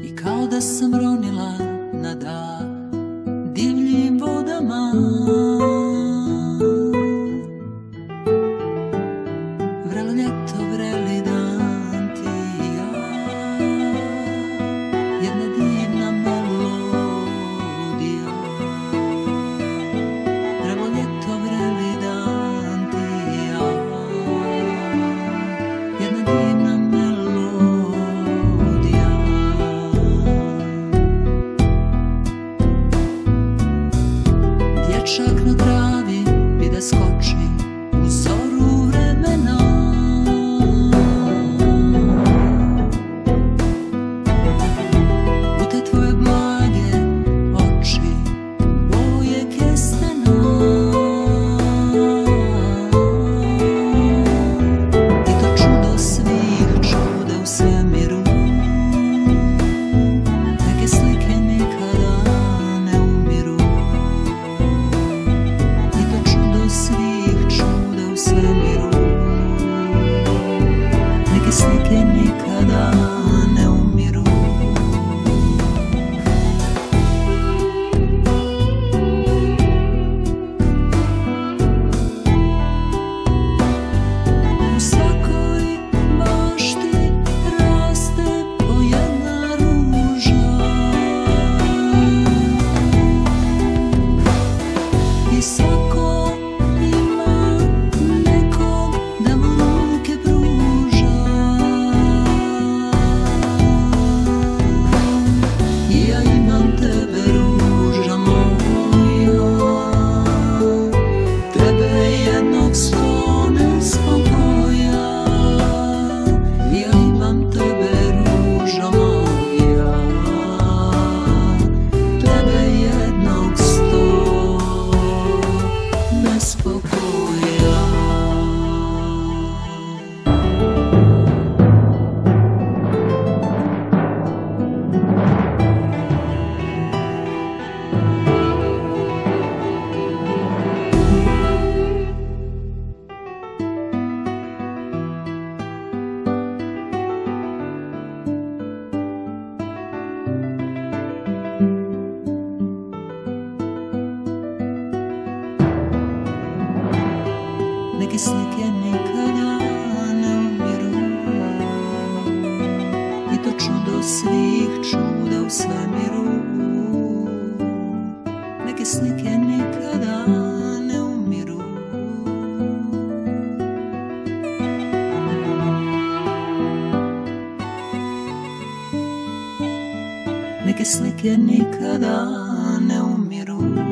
I kao da sam ronila na dah divljim vodama, vrelo ljeto, vreli dan ti i ja, jedna divna melodija. Vrelo ljeto, vreli dan ti i ja, jedna divna melodija. Dječak na travi bi da skoči u zoru vremena, u te tvoje blage oči boje kestena, i to čudo svih čuda u svemiru. Neke slike nikada ne umiru, i to čudo svih čuda u svemiru. Neke slike nikada ne umiru. U svakoj bašti raste po jedna ruža, i svako ima nekog da mu ruke pruža. I ja imam tebe, ruža moja, tebe jednog stone spokoja. I ja imam tebe, ruža moja, tebe jednog sto nespokoja. Neke slike nikada ne umiru, i to čudo svih čuda u svemiru. Neke slike nikada ne umiru. Neke slike nikada ne umiru.